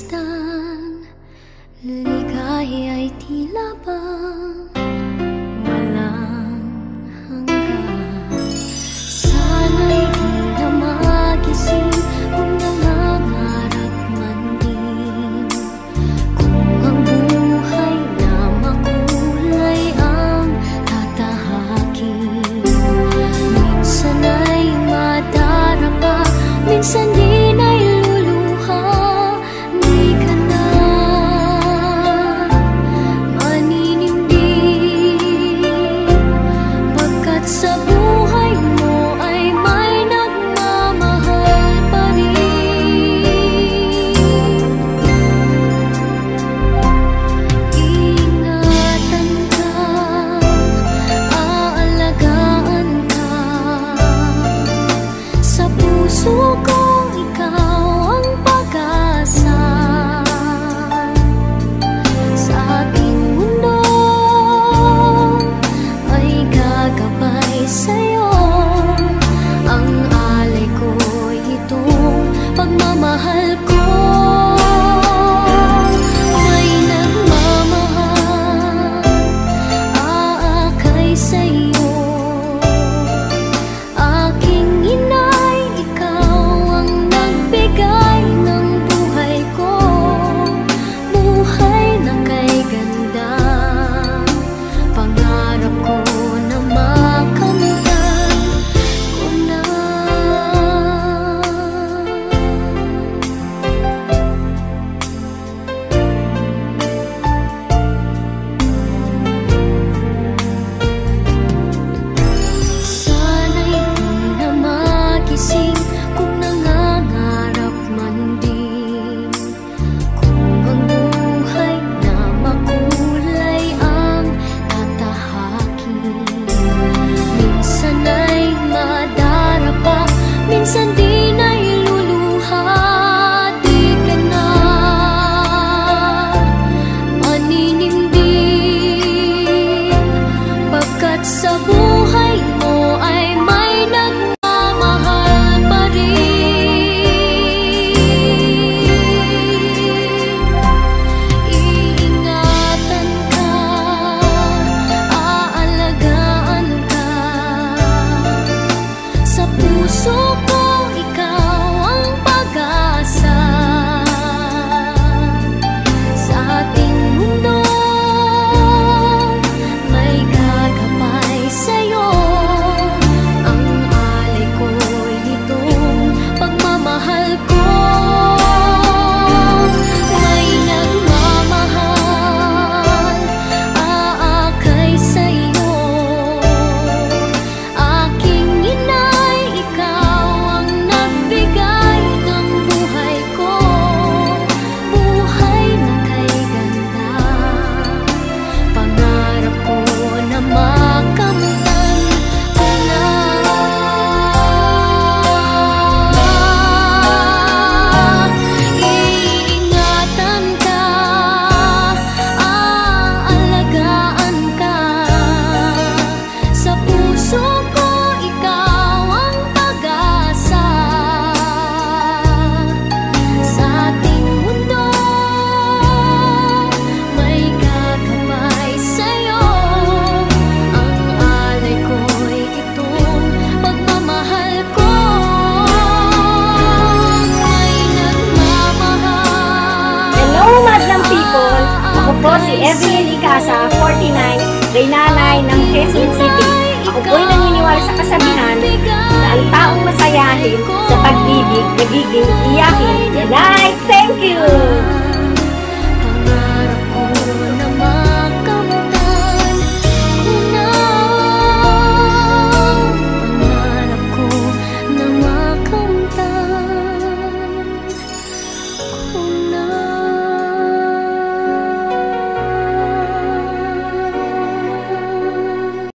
masdan, ligaya'y tila bang walang hanggan. Sana'y di na magising kung nangangarap man din, kung ang buhay na makulay ang tatahakin. Minsan ay madarapa, minsan din ay luluha. Di ka na maninindig, pagkat sa buhay mo ay may nagmamahal pa rin. Ingatan ka, aalagaan ka, sa puso ko ikaw ang pag-asa. Sa ating mundo ay gagabay sa'yo, ang alay ko'y itong pagmamahal ko. May nagmamahal, aakay sa'yo. Aking inay, ikaw ang nagbigay ng buhay ko, buhay na kay ganda. Pangarap ko na makamtan ko na. Sana'y di na magising kung nangangarap man din, kung ang buhay na makulay ang tatahakin. Minsan ay madarapa, minsan din ay luluha. Di ka na maninindig, pagkat sa buhay mo ay may nagmamahal pa rin. Iingatan ka, aalagaan ka, sa puso ko ikaw ang pag-asa. Sa ating mundo may gagabay sa'yo, ang alay ko'y itong pagmamahal ko. May nagmamahal, aakay sa'yo. Aking inay, ikaw ang nagbigay ng buhay ko, buhay na kay ganda. Pangarap ko na makamtan ko na. Iingatan ka, aalagaan ka, sa puso ko ikaw ang pag-asa. Sa ating mundo may gagabay sa'yo, ang alay ko'y itong pagmamahal ko. May nagmamahal. Hello, madlang people! Ako po si Evelyn Icasa, 49, Reynanay ng Quezon City. Ako po'y naniniwala sa kasabihan na ang taong masayahin sa pag-ibig nagiging iyakin. Good night! Thank you!